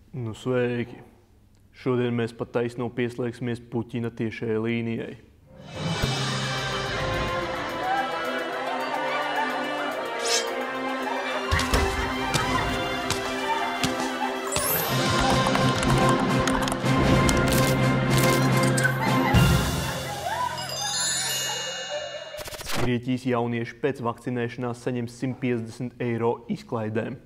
Nu, sveiki! Šodien mēs pat taisno pieslēgsimies Puķina tiešajai līnijai. Grieķijas jaunieši pēc vakcinēšanās saņems 150 eiro izklaidēm.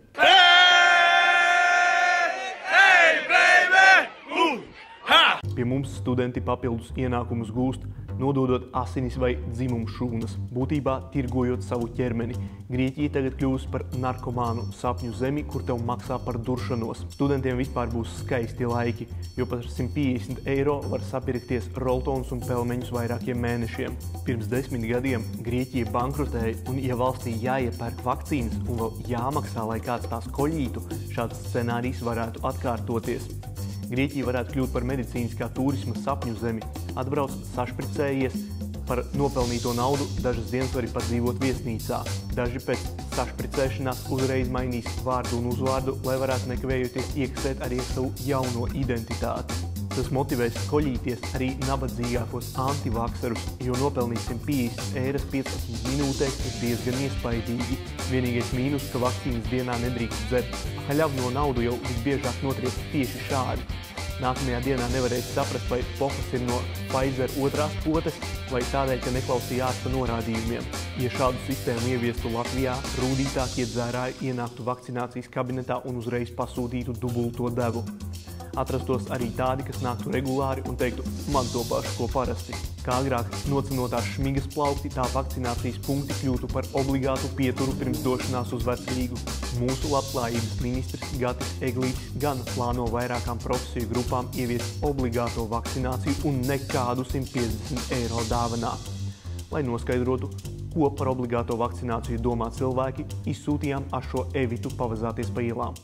Pie mums studenti papildus ienākumus gūst, nododot asinis vai dzimumu šūnas, būtībā tirgojot savu ķermeni. Grieķija tagad kļūst par narkomānu sapņu zemi, kur tev maksā par duršanos. Studentiem vispār būs skaisti laiki, jo par 150 eiro var sapirkties roltons un pelmeņus vairākiem mēnešiem. Pirms 10 gadiem Grieķija bankrotēja, un ja valstī jāiepērk vakcīnas un vēl jāmaksā, lai kāds tās koļītu, šāds scenārijs varētu atkārtoties. Grieķija varētu kļūt par medicīniskā turisma sapņu zemi. Atbrauc sašpricējies, par nopelnīto naudu dažas dienas var pat dzīvot viesnīcā. Daži pēc sašpricēšanās uzreiz mainīs vārdu un uzvārdu, lai varētu nekavējoties iekasēt arī savu jauno identitāti. Tas motivēs koļīties arī nabadzīgākos antivakserus, jo nopelnīt 150 eiras 15 minūtēs ir diezgan iespaidīgi. Vienīgais mīnus, ka vakcīnas dienā nedrīkst dzert. Haļavno naudu jau visbiežāk notriec tieši šādi. Nākamajā dienā nevarēs saprast, vai pokas ir no Pfizer otrās potes vai tādēļ, ka neklausīja ārsta norādījumiem. Ja šādu sistēmu ieviestu Latvijā, rūdītākie dzērāji ienāktu vakcinācijas kabinetā un uzreiz pasūtītu dubulto devu. Atrastos arī tādi, kas nāktu regulāri un teiktu, man to pašu, ko parasti. Kā agrāk nocenotās šmigas plaukti, tā vakcinācijas punkti kļūtu par obligātu pieturu pirms došanās uz vecrīgu. Mūsu labklājības ministrs Gatis Eglītis gan plāno vairākām profesiju grupām ieviest obligāto vakcināciju un nekādu 150 eiro dāvanā. Lai noskaidrotu, ko par obligāto vakcināciju domā cilvēki, izsūtījām Ašo Evitu pavazāties pa ielām.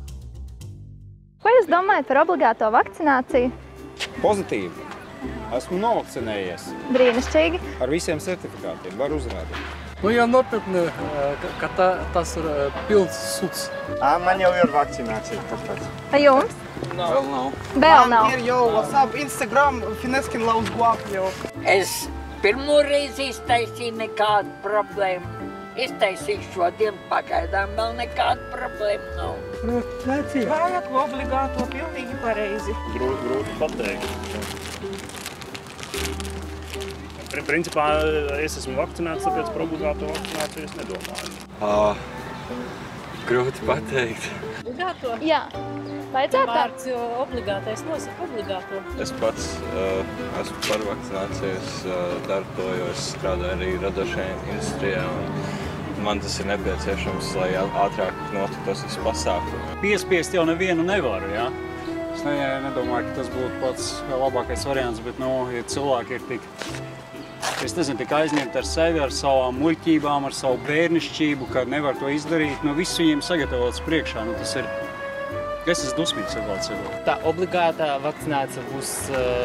Ko jūs domājat par obligāto vakcināciju? Pozitīvi. Esmu novakcinējies. Brīnišķīgi. Ar visiem certifikātiem var uzrādīt. Nu, ja nopietni, ka tas ir pilns suds. Man jau ir vakcinācija, tāpēc. A jums? Vēl nav. Vēl nav. Man ir jau WhatsApp, Instagram, Fineskin lauz guapu jau. Es pirmo reizi iztaisīju, nekādu problēmu. Iztaisīju šodien, pagaidām vēl nekādu problēmu nav. Vajag obligāto, pilnīgi pareizi. Grūti pateikt. Principā es esmu vakcinēts, tāpēc par obligāto vakcināciju es nedomāju. Grūti pateikt. Obligāto? Jā. Vajadzētu tā? Vārds obligātais nosaka obligāto. Es pats esmu par vakcināciju, es daru to, jo es strādāju arī radošajā industrijā. Man tas ir nepieciešams, lai ātrāk notiktos viss pasākumi. Piespiest jau nevienu nevaru, jā. Es nedomāju, ka tas būtu pats labākais variants, bet, ja cilvēki ir tik aizņemti ar sevi, ar savām muļķībām, ar savu bērnišķību, ka nevar to izdarīt, viss viņiem sagatavots priekšā, tas ir... Es esmu dusmīgs ar valsts sevi. Tā obligātā vakcinācija būs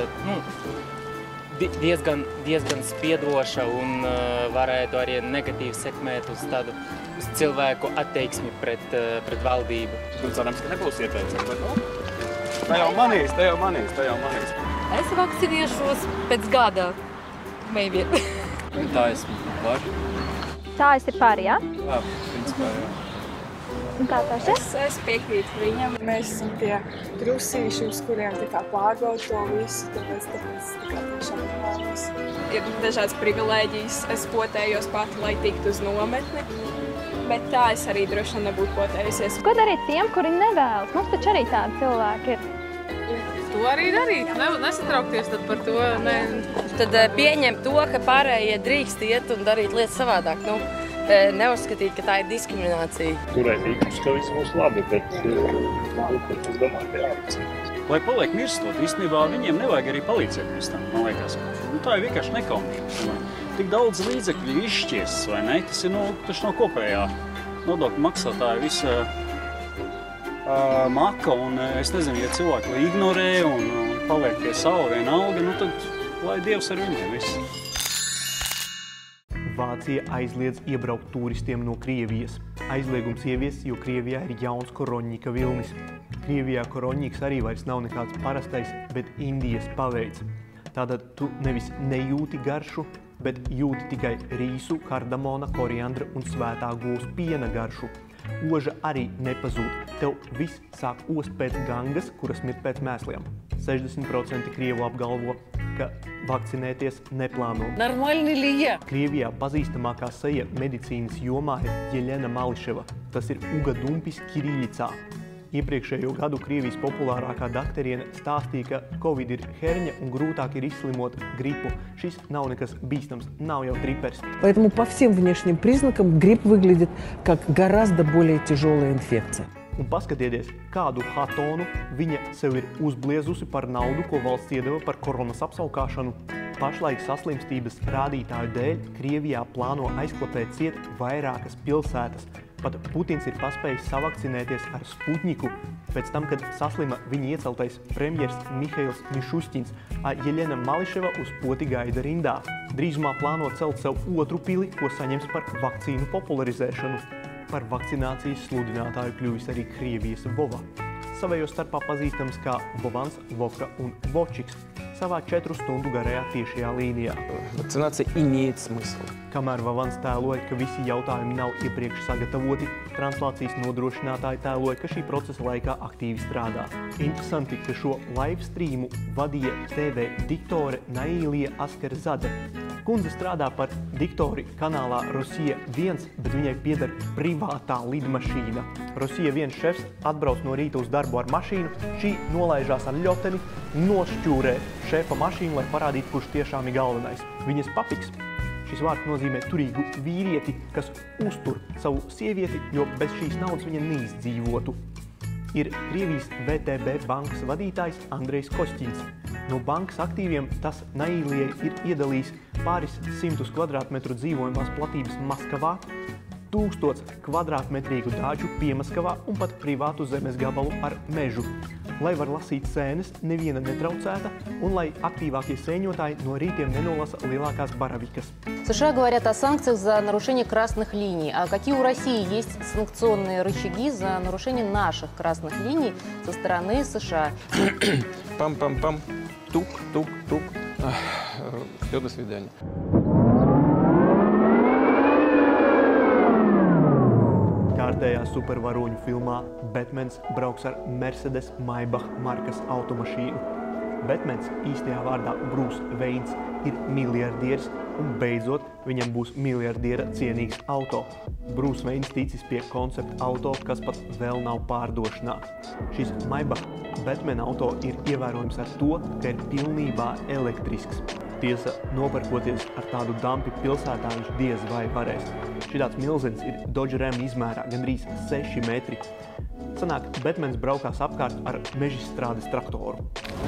diezgan spiedoša un varētu arī negatīvi sekmēt uz cilvēku attieksmi pret valdību. Un cerams, ka nebūs ieteicami, bet Tā jau manīs. Es vakcinēšos pēc gada, maybe. Tā esmu par. Tā esi par, jā? Jā, principā, jā. Un kā tā šeit? Es piekrītu viņam. Mēs esam tie trusīši, uz kuriem pārbauda to visu, tāpēc tiešām vēlos. Ir dažādas privilēģijas. Es potējos pati, lai tiktu uz nometni, bet tā es arī droši vien nebūtu potējusies. Ko darīt tiem, kuri nevēlas? Mums taču arī tādi cilvēki ir. To arī darīt, nesatraukties tad par to. Tad pieņem to, ka pārējie drīkst iet un darīt lietas savādāk. Neuzskatīt, ka tā ir diskriminācija. turēt īpaši, ka viss būs labi, bet es domāju, ka jāvakcinās. Lai paliek mirstot, īstenībā viņiem nevajag arī palīdzēt pēc tam, man liekas. Tā ir vienkārši nekaunīgi. Tik daudz līdzekļu izšķies, vai ne? Tas ir taču no kopējā nodokļu maksātāja visa maka, un es nezinu, ja cilvēki ignorē un paliek pie sava vienalga, tad lai Dievs ar viņiem viss. Vācija aizliedz iebraukt turistiem no Krievijas. Aizliegums ievies, jo Krievijā ir jauns koroņika vilnis. Krievijā koroņīgs arī vairs nav nekāds parastais, bet Indijas paveids. Tātad tu nevis nejūti garšu, bet jūti tikai rīsu, kardamona, koriandra un svētā govs piena garšu. Oža arī nepazūd. Tev viss sāk ost pēc gangas, kuras mir pēc mēsliem. 60% krievu apgalvo, ka vakcinēties neplāno. Krievijā pazīstamākā seja medicīnas jomā ir Jeļena Mališeva. Tas ir Uga Dumpis Kiriļicā. Iepriekšējo gadu Krievijas populārākā dakteriene stāstīja, ka Covid ir herņa un grūtāk ir izslimot gripu. Šis nav nekas bīstams, nav jau tripers. Поэтому по всем внешним признакам грипп выглядит как гораздо более тяжелая инфекция. Un paskatieties, kādu hatonu viņa sev ir uzbliezusi par naudu, ko valsts iedeva par koronas apsaukāšanu. Pašlaik saslimstības rādītāju dēļ Krievijā plāno aizklapēt ciet vairākas pilsētas. Pat Putins ir paspējis savakcinēties ar Sputniku, pēc tam, kad saslima viņa ieceltais premjers Mihails Mišušķins, Jeļena Mališeva uz poti gaida rindā. Drīzumā plāno celt sev otru pili, ko saņems par vakcīnu popularizēšanu. Par vakcinācijas sludinātāju kļuvis arī Krievijas Vova. Savējos starpā pazīstams kā Vovans, Vovka un Vočiks, savā 4 stundu garajā tiešajā līnijā. Vakcinācija имеет смысл. Kamēr Vovans tēloja, ka visi jautājumi nav iepriekš sagatavoti, translācijas nodrošinātāji tēloja, ka šī procesa laikā aktīvi strādā. Interesanti, ka šo live streamu vadīja TV diktore Naīlija Askerzade. Kundze strādā par diktori kanālā Rusija 1, bet viņai pieder privātā lidmašīna. Rusija 1 šefs atbrauc no rīta uz darbu ar mašīnu, šī nolaižās ar ļoteni, nošķūrē šefa mašīnu, lai parādītu, kurš tiešām ir galvenais. Viņas papiks. Šis vārds nozīmē turīgu vīrieti, kas uztur savu sievieti, jo bez šīs naudas viņa neizdzīvotu. Ir Krievijas VTB bankas vadītājs Andrejs Kosķins. No bankas aktīviem tas Naīlijai ir iedalījis pāris 100 kvadrātmetru dzīvojamās platības Maskavā, 1000 kvadrātmetrīgu dāģu Piemaskavā un pat privātu zemes gabalu ar mežu. Lai var lasīt sēnes, neviena netraucēta, un lai aktīvākie sēņotāji no rītiem nenolasa lielākās baravikas. США говорят о санкциях за нарушение красных линий. А какие у России есть санкционные рычаги за нарушение наших красных линий со стороны США? Пам-пам-пам. Тук-тук-тук. Все, до свидания. Kārtējā supervaroņu filmā Batmans brauks ar Mercedes Maybach markas automašīnu. Batmans īstajā vārdā Bruce Waynes ir miljardieris un beidzot viņam būs miljardiera cienīgs auto. Bruce Waynes ticis pie koncepta auto, kas pat vēl nav pārdošanā. Šis Maybach Batman auto ir ievērojams ar to, ka ir pilnībā elektrisks. Tiesa, nopērkoties ar tādu dampi pilsētā viņš diez vai varēs. Šitāds milzenis ir Dodge Ram izmērā gandrīz 6 metri. Sanāk, Batmans braukās apkārt ar mežstrādes traktoru.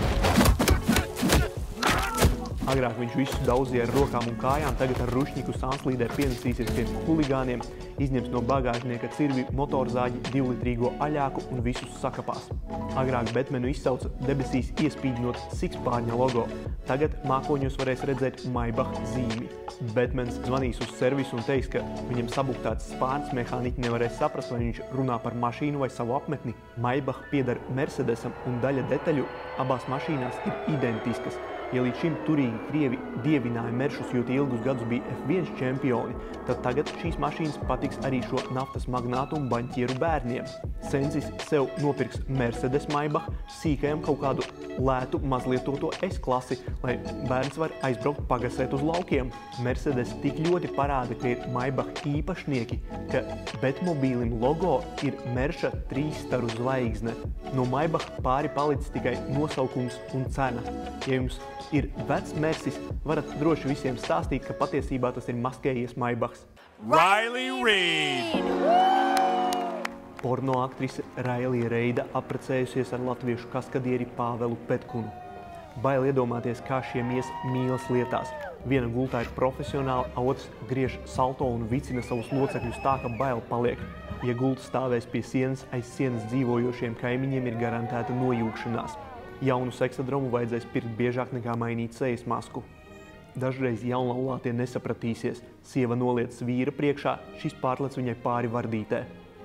Agrāk viņš visu daudzīja ar rokām un kājām, tagad ar rušņiku sanslīdē pienesīsies pie huligāniem, izņems no bagāžnieka cirvi motorzāģi 2-litrīgo aļāku un visus sakapās. Agrāk Batmanu izsauca debesīs iespīdinot sikspārņa logo. Tagad mākoņos varēs redzēt Maybach zīmi. Batmans zvanīs uz servisu un teiks, ka viņam sabuktēts spārns mehāniķi nevarēs saprast, vai viņš runā par mašīnu vai savu apmetni. Maybach pieder Mercedesam un daļa detaļu abās mašīnās ir identiskas. Ja līdz šim turīgi krievi dievināja Meršus, jo tie ilgus gadus bija F1 čempioni, tad tagad šīs mašīnas patiks arī šo naftas magnātu un baņķieru bērniem. Sensis sev nopirks Mercedes Maybach, sīkajam kaut kādu lētu mazlietoto S-klasi, lai bērns var aizbraukt pagasēt uz laukiem. Mercedes tik ļoti parāda, ka ir Maybach īpašnieki, ka Batmobīlim logo ir Merša 3-staru zvaigzne. No Maybach pāri palicis tikai nosaukums un cena. Ja jums ir vecs Mersis, varat droši visiem stāstīt, ka patiesībā tas ir maskējies Maybachs. Riley Reid! Porno aktrise Riley Reida apprecējusies ar latviešu kaskadieri Pāvelu Petkunu. Bail iedomāties, kā šiem ies mīlas lietās. Viena gultā ir profesionāli, a otrs griež salto un vicina savus locekļus tā, ka bail paliek. Ja gulta stāvēs pie sienas, aiz sienas dzīvojošiem kaimiņiem ir garantēta nojūgšanās. Jaunu seksadromu vajadzēs pirkt biežāk nekā mainīt sejas masku. Dažreiz jaunlaulātie nesapratīsies. Sieva noliec vīra priekšā, šis pārlec viņai pāri vardītē.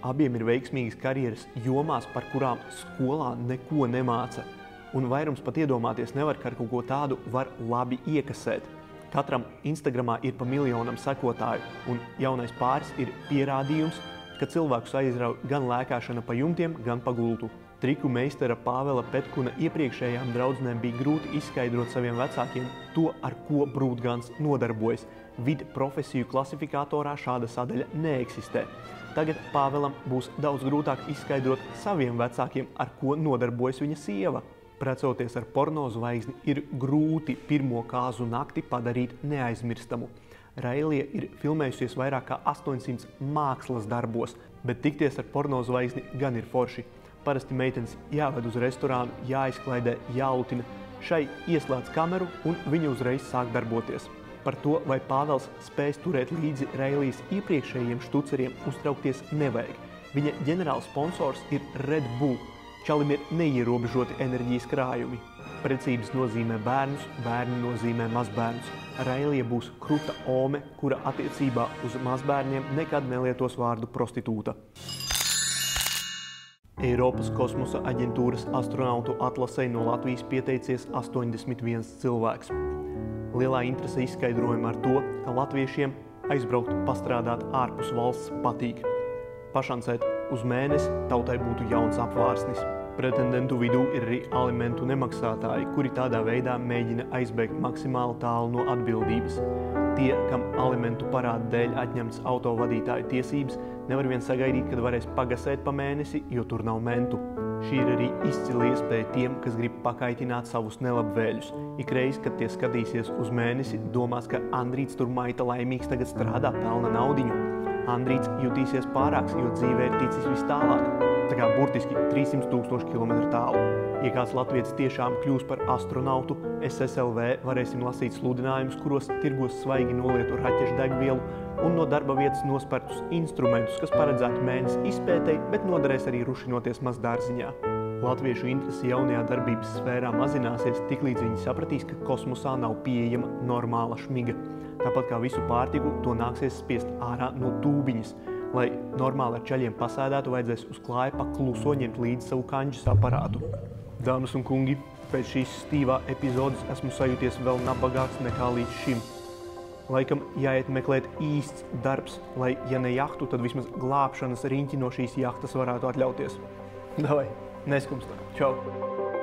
abiem ir veiksmīgas karjeras jomās, par kurām skolā neko nemāca. Un vairums pat iedomāties nevar, ka ar kaut ko tādu var labi iekasēt. Katram Instagramā ir pa 1 miljonam sekotāju, un jaunais pāris ir pierādījums, ka cilvēkus aizrauj gan lēkāšana pa jumtiem, gan pa gultu. Triku meistara Pāvela Petkuna iepriekšējām draudzenēm bija grūti izskaidrot saviem vecākiem to, ar ko Brūtgans nodarbojas. Vid profesiju klasifikatorā šāda sadaļa neeksistē. Tagad Pāvelam būs daudz grūtāk izskaidrot saviem vecākiem, ar ko nodarbojas viņa sieva. Precoties ar porno zvaigzni ir grūti pirmo kāzu nakti padarīt neaizmirstamu. Railija ir filmējusies vairāk kā 800 mākslas darbos, bet tikties ar porno zvaigzni gan ir forši. Parasti meitenes jāved uz restorānu, jāizklaidē, jālutina, šai ieslēdz kameru un viņa uzreiz sāk darboties. Par to, vai Pāvels spēs turēt līdzi Railijas iepriekšējiem štuceriem, uztraukties nevajag. Viņa ģenerāls sponsors ir Red Bull. Čalim ir neierobežoti enerģijas krājumi. Precības nozīmē bērnus, bērni nozīmē mazbērnus. Railija būs kruta ome, kura attiecībā uz mazbērniem nekad nelietos vārdu prostitūta. Eiropas kosmosa aģentūras astronautu atlasei no Latvijas pieteicies 81 cilvēks. Lielā interese izskaidrojuma ar to, ka latviešiem aizbraukt pastrādāt ārpus valsts patīk. Pašancēt uz mēnesi tautai būtu jauns apvārsnis. Pretendentu vidū ir arī alimentu nemaksātāji, kuri tādā veidā mēģina aizbēgt maksimāli tālu no atbildības. Tie, kam alimentu parāda dēļ atņemts autovadītāju tiesības, nevar vien sagaidīt, kad varēs pagasēt pa mēnesi, jo tur nav mentu. Šī ir arī izcila iespēja tiem, kas grib pakaitināt savus nelabvēļus. Ikreiz, kad tie skatīsies uz mēnesi, domās, ka Andrīts tur maita laimīgs tagad strādā, pelna naudiņu. Andrīts jutīsies pārāks, jo dzīvē ir ticis vis tālāk. Tā kā burtiski 300 000 kilometru tālu. Ja kāds latvietis tiešām kļūs par astronautu, SSLV varēsim lasīt sludinājumus, kuros tirgos svaigi nolietu raķešu degvielu un no darba vietas nospertus instrumentus, kas paredzētu mēnesi izpētei, bet noderēs arī rušinoties mazdārziņā. Latviešu interesi jaunajā darbības sfērā mazināsies, tiklīdz viņi sapratīs, ka kosmosā nav pieejama normāla šmiga. Tāpat kā visu pārtiku, to nāksies spiest ārā no tūbiņas. Lai normāli ar čaļiem pasēdētu, vajadzēs uz klāja pa kluso ņemt līdzi savu kanģis aparātu. Dāmas un kungi, pēc šīs stīvā epizodes esmu sajūties vēl nabagāks nekā līdz šim. Laikam jāiet meklēt īsts darbs, lai, ja ne jahtu, tad vismaz glābšanas riņķi no šīs jahtas varētu atļauties. Davai, neskumstā. Čau!